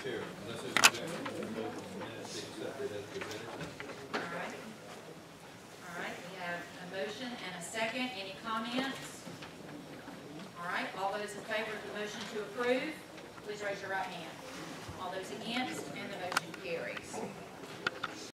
Chair, unless there's objection, I move the minutes be accepted as presented. All right. All right, we have a motion and a second. Any comments? All right, all those in favor of the motion to approve, please raise your right hand. All those against, and the motion carries.